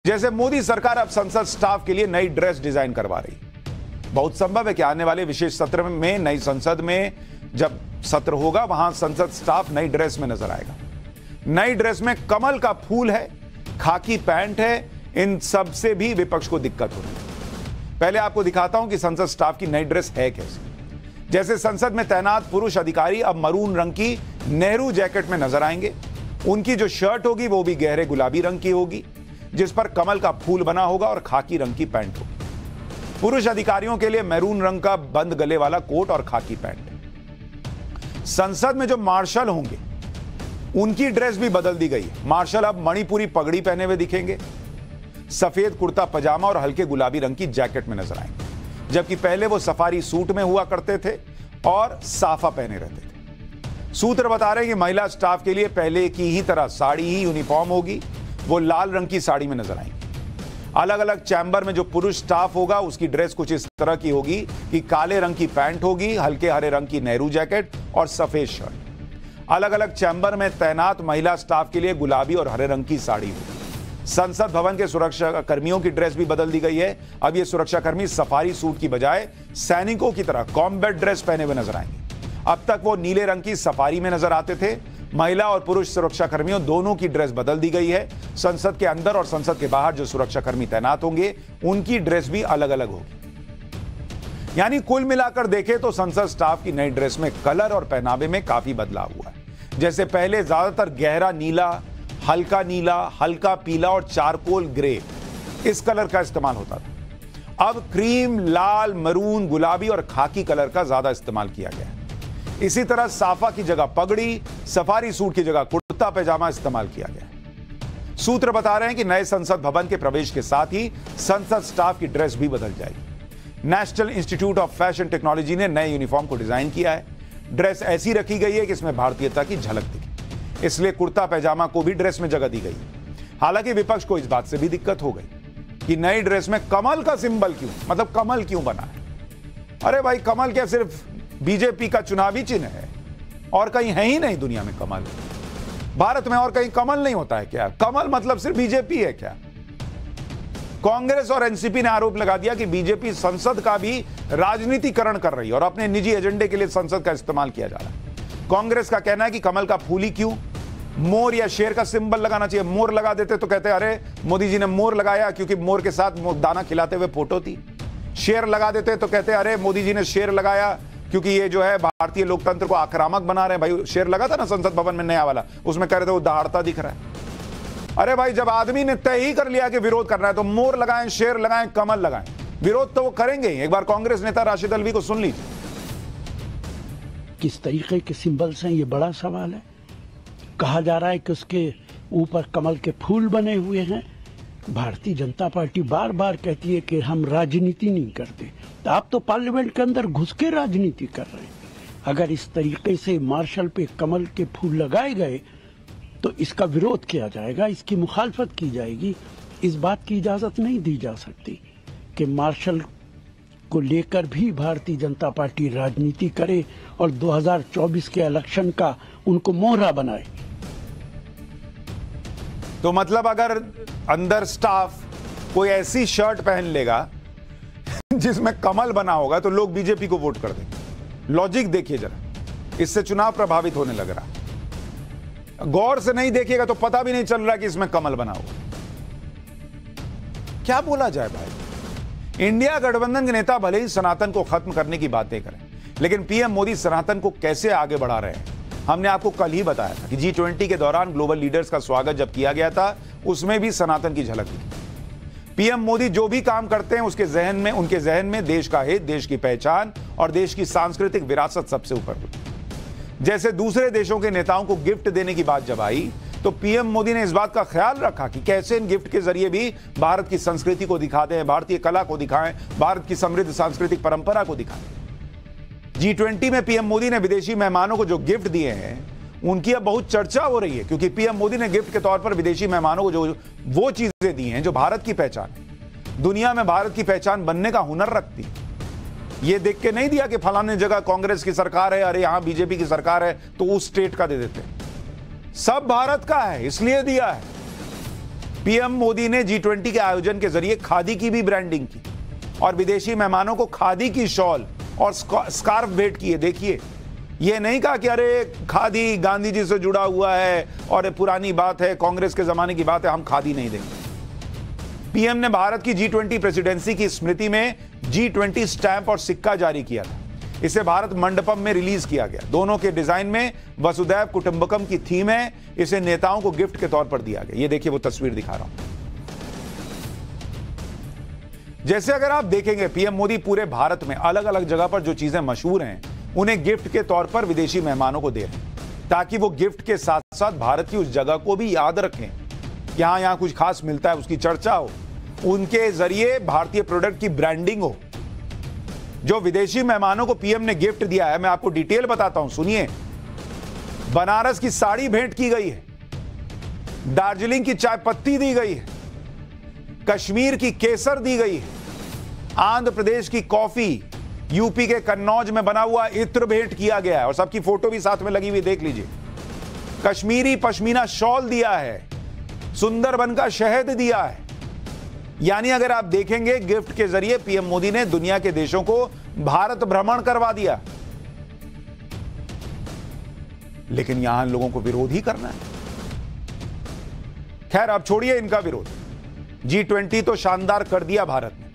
जैसे मोदी सरकार अब संसद स्टाफ के लिए नई ड्रेस डिजाइन करवा रही। बहुत संभव है कि आने वाले विशेष सत्र में नई संसद में जब सत्र होगा वहां संसद स्टाफ नई ड्रेस में नजर आएगा। नई ड्रेस में कमल का फूल है, खाकी पैंट है, इन सब से भी विपक्ष को दिक्कत हो रही है। पहले आपको दिखाता हूं कि संसद स्टाफ की नई ड्रेस है कैसे। जैसे संसद में तैनात पुरुष अधिकारी अब मरून रंग की नेहरू जैकेट में नजर आएंगे। उनकी जो शर्ट होगी वो भी गहरे गुलाबी रंग की होगी, जिस पर कमल का फूल बना होगा और खाकी रंग की पैंट होगी। पुरुष अधिकारियों के लिए मैरून रंग का बंद गले वाला कोट और खाकी पैंट। संसद में जो मार्शल होंगे उनकी ड्रेस भी बदल दी गई है। मार्शल अब मणिपुरी पगड़ी पहने हुए दिखेंगे, सफेद कुर्ता पजामा और हल्के गुलाबी रंग की जैकेट में नजर आएंगे, जबकि पहले वो सफारी सूट में हुआ करते थे और साफा पहने रहते थे। सूत्र बता रहे हैं कि महिला स्टाफ के लिए पहले की ही तरह साड़ी ही यूनिफॉर्म होगी, वो लाल रंग की साड़ी में नजर आएंगे। अलग अलग चैम्बर में जो पुरुष स्टाफ होगा उसकी ड्रेस कुछ इस तरह की होगी कि काले रंग की पैंट होगी, हल्के हरे रंग की नेहरू जैकेट और सफेद शर्ट। अलग अलग चैम्बर में तैनात महिला स्टाफ के लिए गुलाबी और हरे रंग की साड़ी होगी। संसद भवन के सुरक्षा कर्मियों की ड्रेस भी बदल दी गई है। अब ये सुरक्षाकर्मी सफारी सूट की बजाय सैनिकों की तरह कॉम्बैट ड्रेस पहने हुए नजर आएंगे। अब तक वो नीले रंग की सफारी में नजर आते थे। महिला और पुरुष सुरक्षाकर्मियों दोनों की ड्रेस बदल दी गई है। संसद के अंदर और संसद के बाहर जो सुरक्षाकर्मी तैनात होंगे उनकी ड्रेस भी अलग अलग होगी। यानी कुल मिलाकर देखें तो संसद स्टाफ की नई ड्रेस में कलर और पहनावे में काफी बदलाव हुआ है। जैसे पहले ज्यादातर गहरा नीला, हल्का पीला और चारकोल ग्रे इस कलर का इस्तेमाल होता था। अब क्रीम, लाल, मरून, गुलाबी और खाकी कलर का ज्यादा इस्तेमाल किया गया है। इसी तरह साफा की जगह पगड़ी, सफारी सूट की जगह कुर्ता पैजामा इस्तेमाल किया गया है। सूत्र बता रहे हैं कि नए संसद भवन के प्रवेश के साथ ही संसद स्टाफ की ड्रेस भी बदल जाएगी। National Institute of Fashion Technology ने नए यूनिफॉर्म को डिजाइन किया है। ड्रेस ऐसी रखी गई है कि इसमें भारतीयता की झलक दिखे, इसलिए कुर्ता पैजामा को भी ड्रेस में जगह दी गई। हालांकि विपक्ष को इस बात से भी दिक्कत हो गई कि नई ड्रेस में कमल का सिंबल क्यों, मतलब कमल क्यों बना है। अरे भाई, कमल क्या सिर्फ बीजेपी का चुनावी चिन्ह है? और कहीं है ही नहीं दुनिया में कमल। भारत में और कहीं कमल नहीं होता है क्या? कमल मतलब सिर्फ बीजेपी है क्या? कांग्रेस और एनसीपी ने आरोप लगा दिया कि बीजेपी संसद का भी राजनीतिकरण कर रही है और अपने निजी एजेंडे के लिए संसद का इस्तेमाल किया जा रहा है। कांग्रेस का कहना है कि कमल का फूल ही क्यों, मोर या शेर का सिंबल लगाना चाहिए। मोर लगा देते तो कहते अरे मोदी जी ने मोर लगाया क्योंकि मोर के साथ दाना खिलाते हुए फोटो थी। शेर लगा देते तो कहते अरे मोदी जी ने शेर लगाया क्योंकि ये जो है भारतीय लोकतंत्र को आक्रामक बना रहे हैं। भाई, शेर लगा था ना संसद भवन में नया वाला, उसमें कह रहे थे वो दहाड़ता दिख रहा है। अरे भाई, जब आदमी ने तय ही कर लिया कि विरोध करना है तो मोर लगाएं, शेर लगाएं, कमल लगाएं, विरोध तो वो करेंगे ही। एक बार कांग्रेस नेता राशिद अल्वी को सुन लीजिए। किस तरीके के सिंबल्स हैं, ये बड़ा सवाल है। कहा जा रहा है कि उसके ऊपर कमल के फूल बने हुए हैं। भारतीय जनता पार्टी बार बार कहती है कि हम राजनीति नहीं करते, तो आप तो पार्लियामेंट के अंदर घुस के राजनीति कर रहे हैं। अगर इस तरीके से मार्शल पे कमल के फूल लगाए गए तो इसका विरोध किया जाएगा, इसकी मुखालफत की जाएगी। इस बात की इजाजत नहीं दी जा सकती कि मार्शल को लेकर भी भारतीय जनता पार्टी राजनीति करे और 2024 के इलेक्शन का उनको मोहरा बनाए। तो मतलब अगर अंदर स्टाफ कोई ऐसी शर्ट पहन लेगा जिसमें कमल बना होगा तो लोग बीजेपी को वोट कर देंगे। लॉजिक देखिए जरा, इससे चुनाव प्रभावित होने लग रहा। गौर से नहीं देखिएगा तो पता भी नहीं चल रहा कि इसमें कमल बना होगा। क्या बोला जाए भाई। इंडिया गठबंधन के नेता भले ही सनातन को खत्म करने की बातें करें, लेकिन पीएम मोदी सनातन को कैसे आगे बढ़ा रहे हैं। हमने आपको कल ही बताया था कि G20 के दौरान ग्लोबल लीडर्स का स्वागत जब किया गया था उसमें भी सनातन की झलक थी। पीएम मोदी जो भी काम करते हैं उनके जहन में देश का हित, देश की पहचान और देश की सांस्कृतिक विरासत सबसे ऊपर होती है। जैसे दूसरे देशों के नेताओं को गिफ्ट देने की बात जब आई तो पीएम मोदी ने इस बात का ख्याल रखा कि कैसे इन गिफ्ट के जरिए भी भारत की संस्कृति को दिखाते हैं, भारतीय कला को दिखाएं, भारत की समृद्ध सांस्कृतिक परंपरा को दिखाएं। G20 में पीएम मोदी ने विदेशी मेहमानों को जो गिफ्ट दिए हैं उनकी अब बहुत चर्चा हो रही है, क्योंकि पीएम मोदी ने गिफ्ट के तौर पर विदेशी मेहमानों को जो वो चीजें दी हैं जो भारत की पहचान है, दुनिया में भारत की पहचान बनने का हुनर रखती। ये देख के नहीं दिया कि फलाने जगह कांग्रेस की सरकार है, अरे यहां बीजेपी की सरकार है तो उस स्टेट का दे देते। सब भारत का है इसलिए दिया है। पीएम मोदी ने G20 के आयोजन के जरिए खादी की भी ब्रांडिंग की और विदेशी मेहमानों को खादी की शॉल और स्कार्फ भेंट किए। देखिए, यह नहीं कहा कि अरे खादी गांधी जी से जुड़ा हुआ है और पुरानी बात है, कांग्रेस के जमाने की बात है, हम खादी नहीं देंगे। पीएम ने भारत की G20 प्रेसिडेंसी की स्मृति में G20 स्टैंप और सिक्का जारी किया था। इसे भारत मंडपम में रिलीज किया गया। दोनों के डिजाइन में वसुधैव कुटुंबकम की थीम है। इसे नेताओं को गिफ्ट के तौर पर दिया गया। ये देखिए, वो तस्वीर दिखा रहा हूं। जैसे अगर आप देखेंगे, पीएम मोदी पूरे भारत में अलग अलग जगह पर जो चीजें मशहूर हैं उन्हें गिफ्ट के तौर पर विदेशी मेहमानों को दे रहे हैं, ताकि वो गिफ्ट के साथ साथ भारत की उस जगह को भी याद रखें। यहां कुछ खास मिलता है, उसकी चर्चा हो, उनके जरिए भारतीय प्रोडक्ट की ब्रांडिंग हो। जो विदेशी मेहमानों को पीएम ने गिफ्ट दिया है, मैं आपको डिटेल बताता हूं, सुनिए। बनारस की साड़ी भेंट की गई है, दार्जिलिंग की चाय पत्ती दी गई है, कश्मीर की केसर दी गई है, आंध्र प्रदेश की कॉफी, यूपी के कन्नौज में बना हुआ इत्र भेंट किया गया है और सबकी फोटो भी साथ में लगी हुई, देख लीजिए। कश्मीरी पश्मीना शॉल दिया है, सुंदरबन का शहद दिया है। यानी अगर आप देखेंगे, गिफ्ट के जरिए पीएम मोदी ने दुनिया के देशों को भारत भ्रमण करवा दिया। लेकिन यहां लोगों को विरोध ही करना है। खैर, अब छोड़िए इनका विरोध। G20 तो शानदार कर दिया भारत ने,